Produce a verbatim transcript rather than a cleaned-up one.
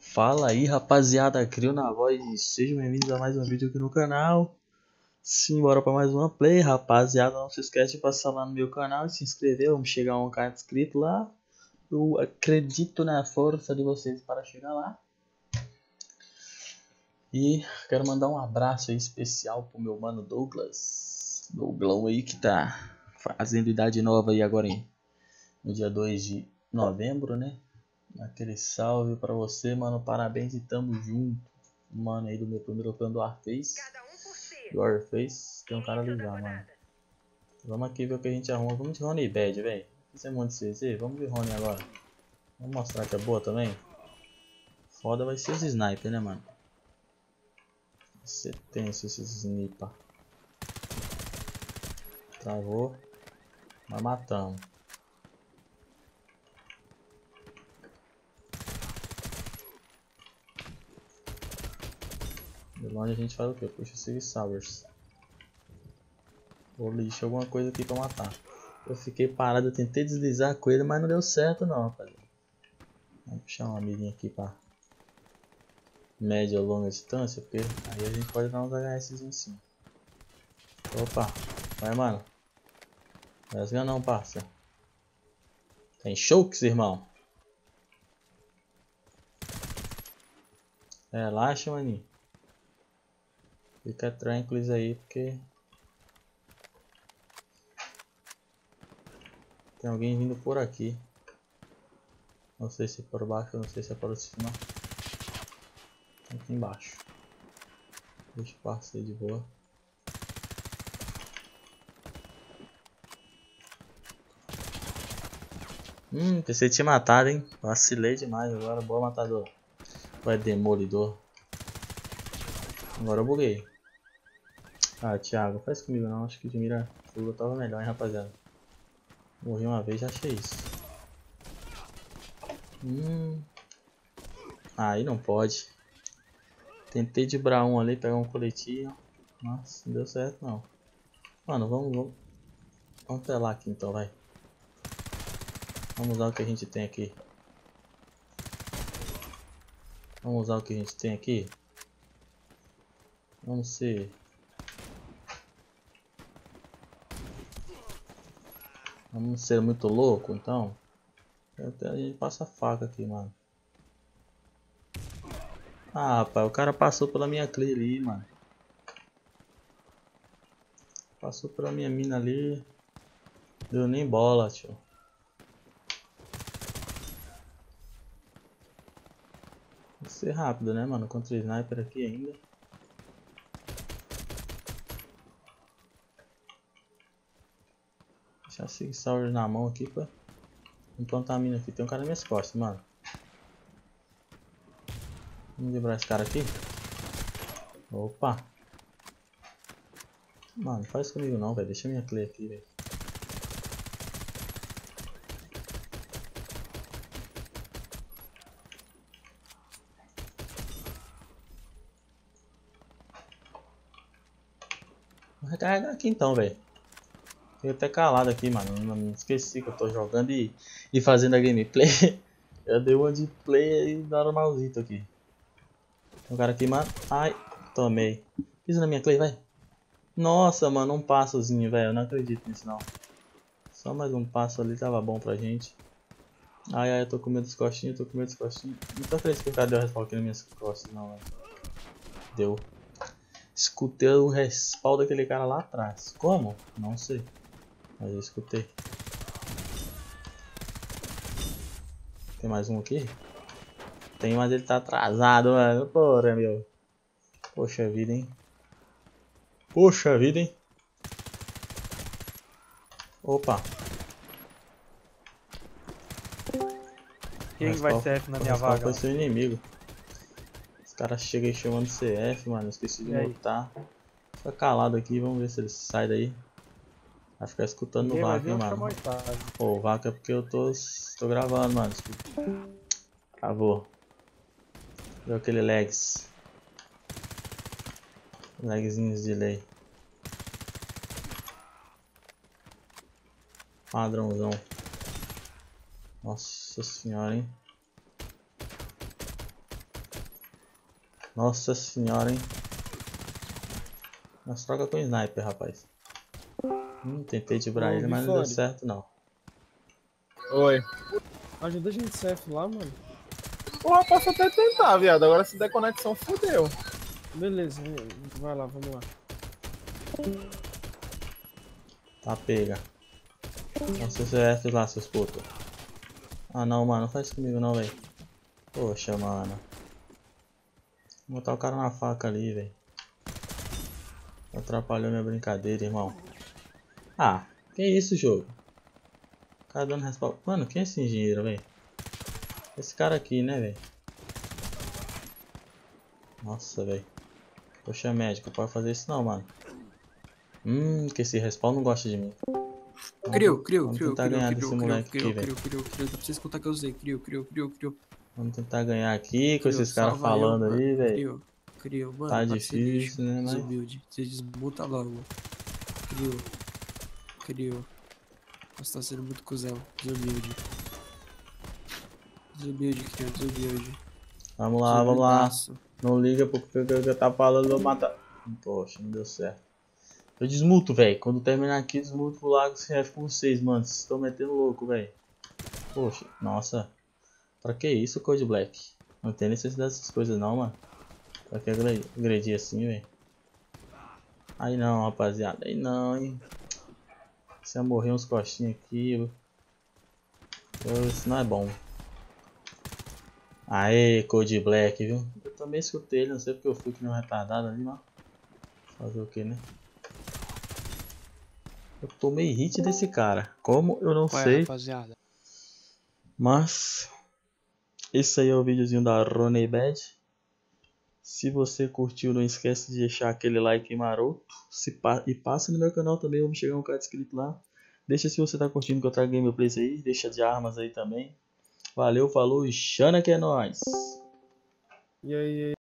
Fala aí, rapaziada, Crio na voz e sejam bem-vindos a mais um vídeo aqui no canal. Simbora para mais uma play, rapaziada. Não se esquece de passar lá no meu canal e se inscrever. Vamos chegar a um k de inscrito lá. Eu acredito na força de vocês para chegar lá. E quero mandar um abraço aí especial pro meu mano Douglas. Douglão aí que tá fazendo idade nova aí agora hein? No dia dois de novembro, né? Aquele salve pra você, mano. Parabéns e tamo junto. Mano, aí do meu primeiro plano do Warface. Do Warface. Tem um cara ali já, mano. Vamos aqui ver o que a gente arruma. Vamos de Rony e Bad, velho. Isso é muito C Z. Vamos ver Rony agora. Vamos mostrar que é boa também. Foda vai ser os sniper, né, mano? Você tem esses sniper. Travou. Mas matamos. De longe a gente faz o que? Puxa Sig Sours. Ou lixo alguma coisa aqui pra matar. Eu fiquei parado, eu tentei deslizar com ele, mas não deu certo não, rapaziada. Vamos puxar um amiguinho aqui pra média ou longa distância, porque aí a gente pode dar uns H S em cima. Opa, vai mano. Rasga não, parça. Tem chokes, irmão. Relaxa, maninho. Fica tranquilos aí, porque tem alguém vindo por aqui. Não sei se é por baixo, não sei se é por cima. Aqui embaixo. Deixa eu passar aí de boa. Hum, pensei que tinha matado, hein? Vacilei demais agora. Boa, matador. Vai, demolidor. Agora eu buguei. Ah, Thiago, faz comigo não. Acho que de mira fuga tava melhor, hein, rapaziada. Morri uma vez, já achei isso. Hum. Aí não pode. Tentei de bra um ali, pegar um coletinho. Nossa, não deu certo não. Mano, vamos, vamos. Vamos telar aqui então, vai. Vamos usar o que a gente tem aqui. Vamos usar o que a gente tem aqui. Vamos ser. Vamos ser muito louco, então. Até a gente passa a faca aqui, mano. Ah, rapaz, o cara passou pela minha clear ali, mano. Passou pela minha mina ali. Deu nem bola, tio. Tem que ser rápido, né, mano? Contra o sniper aqui ainda. Deixa eu seguir Sour na mão aqui pra implantar a mina aqui. Tem um cara nas minhas costas, mano. Vamos livrar esse cara aqui. Opa. Mano, faz comigo não, velho. Deixa minha clear aqui, velho. Vou recarregar aqui então, velho. Fiquei até calado aqui, mano. Não esqueci que eu tô jogando e, e fazendo a gameplay. Eu dei uma de play e normalzito aqui. Tem um cara aqui, mano. Ai, tomei. Pisa na minha clay, vai. Nossa, mano, um passozinho, velho. Eu não acredito nisso, não. Só mais um passo ali tava bom pra gente. Ai, ai, eu tô com medo dos costinhos, tô com medo dos costinhos. Não tô acreditando que o cara deu respawn aqui nas minhas costas, não, velho. Deu. Escutei o respawn daquele cara lá atrás. Como? Não sei. Mas eu escutei. Tem mais um aqui? Tem, mas ele tá atrasado, mano. Porra, meu. Poxa vida, hein. Poxa vida, hein. Opa. Quem vai C F na minha vaga? Foi seu inimigo. Os caras chegam aí chamando C F, mano. Esqueci de mutar. Fica calado aqui, vamos ver se ele sai daí. Vai ficar escutando no vaca, hein, mano. Pô, oh, vaca é porque eu tô, tô gravando, mano. Travou. Deu aquele lags. Lagzinhos de delay. Padrãozão. Nossa senhora, hein. Nossa senhora, hein? Nós troca com sniper, rapaz. Hum, tentei dibrar Ô, ele, mas não deu Bifone. certo não. Oi. Ajuda a gente C F lá, mano. Porra, posso até tentar, viado. Agora se der conexão, fodeu. Beleza, vai lá, vamos lá. Tá, pega. Nossa, C F lá, seus putos. Ah não, mano, não faz isso comigo não, velho. Poxa, mano. Vou botar o cara na faca ali, velho. Atrapalhou minha brincadeira, irmão. Ah, que isso, jogo? O cara dando respawn. Mano, quem é esse engenheiro, velho? Esse cara aqui, né, velho? Nossa, velho. Poxa, médico, pode fazer isso não, mano. Hum, que esse respawn não gosta de mim. Criou, criou, Vamos criou, tentar criou, ganhar criou, desse criou, moleque criou, aqui, velho. criou, criou, criou. Dá pra você escutar que eu usei. Criou, criou, criou, criou. Vamos tentar ganhar aqui com Criou, esses caras salva eu, falando aí, mano. velho. Criou, criou, mano. Tá para de ser lixo. difícil, né, mas... Desumilde. Você desmuta logo. Criou, criou. Você tá sendo muito cuzão. Desumilde. Desumilde, criou, desumilde. Vamos lá, vamos lá. Desumildaço. Não liga porque o que eu tá falando, eu vou matar. Poxa, não deu certo. Eu desmuto, velho. Quando terminar aqui, eu desmuto pro Lago C F com vocês, mano. Vocês estão metendo louco, velho. Poxa, nossa. Pra que isso, Code Black? Não tem necessidade dessas coisas não, mano. Pra que agredir assim, velho? Aí não, rapaziada. Aí não, hein. Se eu morrer uns coxinhos aqui, eu... Eu, isso não é bom. Aê, Code Black, viu? Eu também escutei ele, não sei porque eu fui que não retardado ali, mas... Fazer o que, né? Eu tomei hit desse cara. Como? Eu não Ué, sei. rapaziada. Mas... Esse aí é o videozinho da Roney Bad. Se você curtiu, não esquece de deixar aquele like maroto. Se pa... E passa no meu canal também, vamos chegar um cara inscrito lá. Deixa se você tá curtindo que eu trago gameplays aí. Deixa de armas aí também. Valeu, falou e Xana que é nóis. E aí, e aí?